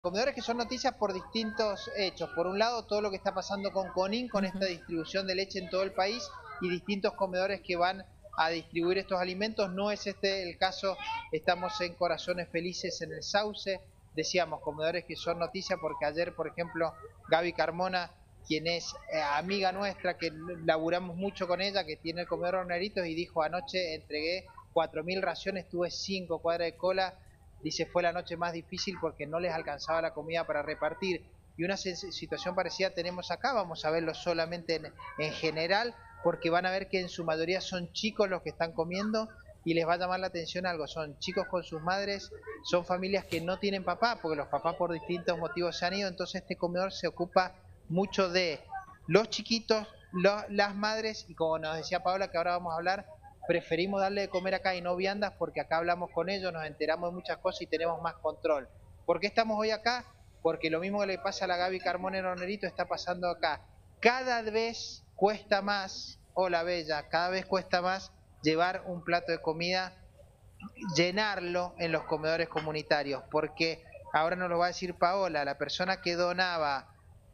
Comedores que son noticias por distintos hechos. Por un lado, todo lo que está pasando con Conin, con esta distribución de leche en todo el país y distintos comedores que van a distribuir estos alimentos. No es este el caso, estamos en Corazones Felices en el Sauce. Decíamos, comedores que son noticias porque ayer, por ejemplo, Gaby Carmona, quien es amiga nuestra, que laburamos mucho con ella, que tiene el comedor Horneritos, y dijo: anoche entregué 4.000 raciones, tuve 5 cuadras de cola. Dice, fue la noche más difícil porque no les alcanzaba la comida para repartir. Y una situación parecida tenemos acá, vamos a verlo solamente en general, porque van a ver que en su mayoría son chicos los que están comiendo y les va a llamar la atención algo. Son chicos con sus madres, son familias que no tienen papá, porque los papás por distintos motivos se han ido, entonces este comedor se ocupa mucho de los chiquitos, las madres, y como nos decía Paola, que ahora vamos a hablar, preferimos darle de comer acá y no viandas porque acá hablamos con ellos, nos enteramos de muchas cosas y tenemos más control. ¿Por qué estamos hoy acá? Porque lo mismo que le pasa a la Gaby Carmona en Hornerito está pasando acá. Cada vez cuesta más, hola Bella, cada vez cuesta más llevar un plato de comida, llenarlo en los comedores comunitarios, porque ahora nos lo va a decir Paola, la persona que donaba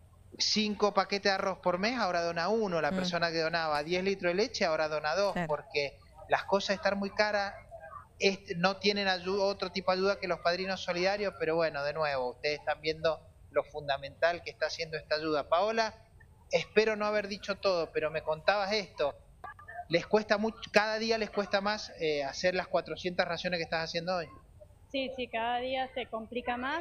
5 paquetes de arroz por mes, ahora dona 1, la persona que donaba 10 litros de leche, ahora dona 2, Claro. porque las cosas están muy caras, no tienen ayuda, otro tipo de ayuda que los padrinos solidarios, pero bueno, de nuevo, ustedes están viendo lo fundamental que está haciendo esta ayuda. Paola, espero no haber dicho todo, pero me contabas esto, les cuesta mucho, cada día les cuesta más hacer las 400 raciones que estás haciendo hoy. Sí, sí, cada día se complica más.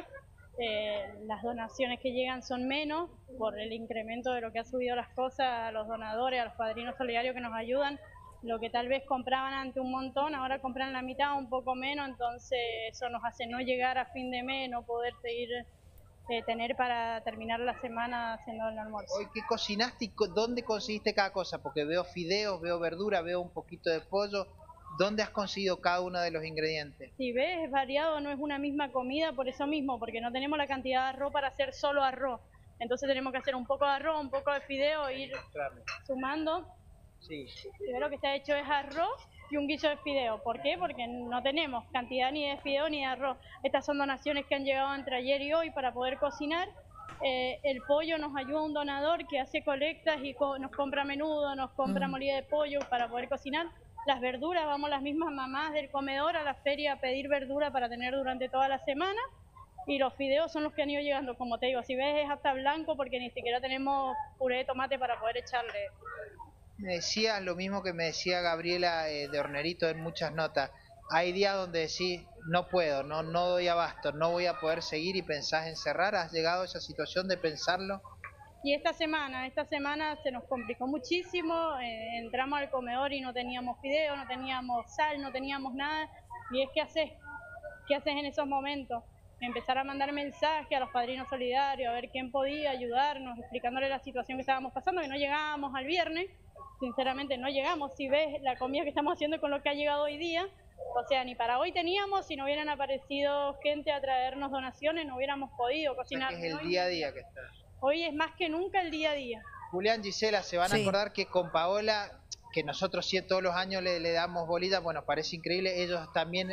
Las donaciones que llegan son menos por el incremento de lo que ha subido las cosas, a los donadores, a los padrinos solidarios que nos ayudan. Lo que tal vez compraban antes un montón, ahora compran la mitad, un poco menos, entonces eso nos hace no llegar a fin de mes, no poder seguir, tener para terminar la semana haciendo el almuerzo. Hoy, ¿qué cocinaste y dónde conseguiste cada cosa? Porque veo fideos, veo verdura, veo un poquito de pollo. ¿Dónde has conseguido cada uno de los ingredientes? Si ves, es variado, no es una misma comida por eso mismo, porque no tenemos la cantidad de arroz para hacer solo arroz. Entonces tenemos que hacer un poco de arroz, un poco de fideo, ir sumando. Sí. Y lo que está hecho es arroz y un guiso de fideo. ¿Por qué? Porque no tenemos cantidad ni de fideo ni de arroz. Estas son donaciones que han llegado entre ayer y hoy para poder cocinar. El pollo nos ayuda un donador que hace colectas y nos compra menudo, nos compra molida de pollo para poder cocinar. Las verduras, vamos las mismas mamás del comedor a la feria a pedir verdura para tener durante toda la semana. Y los fideos son los que han ido llegando, como te digo, si ves es hasta blanco porque ni siquiera tenemos puré de tomate para poder echarle. Me decías lo mismo que me decía Gabriela de Hornerito en muchas notas. Hay días donde decís, no puedo, no doy abasto, no voy a poder seguir y pensás en cerrar. ¿Has llegado a esa situación de pensarlo? Y esta semana se nos complicó muchísimo, entramos al comedor y no teníamos fideo, no teníamos sal, no teníamos nada. Y es, ¿qué haces en esos momentos? Empezar a mandar mensajes a los padrinos solidarios, a ver quién podía ayudarnos, explicándole la situación que estábamos pasando, que no llegábamos al viernes, sinceramente no llegamos. Si ves la comida que estamos haciendo con lo que ha llegado hoy día, o sea, ni para hoy teníamos, si no hubieran aparecido gente a traernos donaciones, no hubiéramos podido cocinar. O sea, que es el día a día que está. Hoy es más que nunca el día a día. Julián, Gisela, se van a acordar que con Paola, que nosotros sí todos los años le damos bolita, bueno, parece increíble, ellos también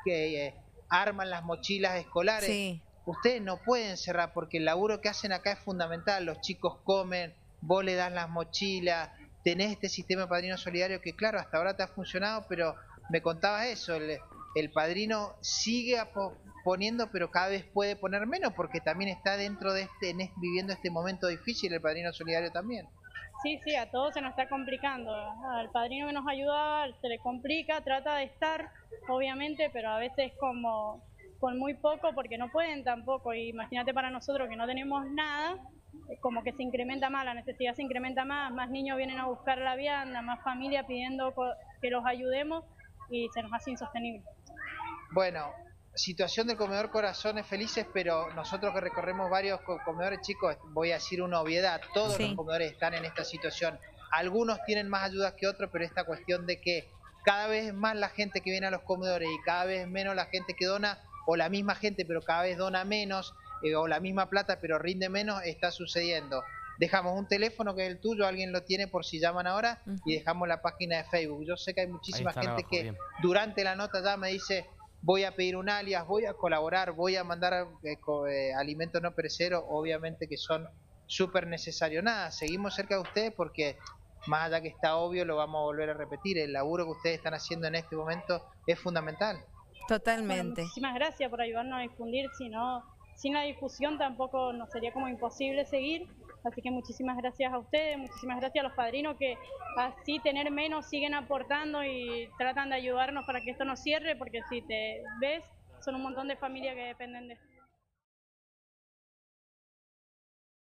arman las mochilas escolares. Sí. Ustedes no pueden cerrar porque el laburo que hacen acá es fundamental, los chicos comen, vos le das las mochilas, tenés este sistema de padrino solidario que claro, hasta ahora te ha funcionado, pero me contabas eso, el padrino sigue poniendo, pero cada vez puede poner menos porque también está dentro de viviendo este momento difícil el padrino solidario también. Sí, sí, a todos se nos está complicando. Al padrino que nos ayuda se le complica, trata de estar, obviamente, pero a veces como con muy poco porque no pueden tampoco. Y imagínate para nosotros que no tenemos nada, como que se incrementa más, la necesidad se incrementa más niños vienen a buscar la vianda, más familia pidiendo que los ayudemos y se nos hace insostenible. Bueno, situación del comedor Corazones Felices, pero nosotros que recorremos varios comedores, chicos, voy a decir una obviedad, todos los comedores están en esta situación. Algunos tienen más ayudas que otros, pero esta cuestión de que cada vez más la gente que viene a los comedores y cada vez menos la gente que dona, o la misma gente pero cada vez dona menos, o la misma plata pero rinde menos, está sucediendo. Dejamos un teléfono que es el tuyo, alguien lo tiene por si llaman ahora, y dejamos la página de Facebook. Yo sé que hay muchísima gente abajo, que bien. durante la nota ya me dice: voy a pedir un alias, voy a colaborar, voy a mandar alimentos no perecederos, obviamente que son súper necesarios. Nada, seguimos cerca de ustedes porque más allá que está obvio, lo vamos a volver a repetir, el laburo que ustedes están haciendo en este momento es fundamental. Bueno, Totalmente. muchísimas gracias por ayudarnos a difundir, si no, sin la difusión tampoco nos sería como imposible seguir, así que muchísimas gracias a ustedes, muchísimas gracias a los padrinos que así tener menos siguen aportando y tratan de ayudarnos para que esto no cierre, porque si te ves, son un montón de familias que dependen de esto.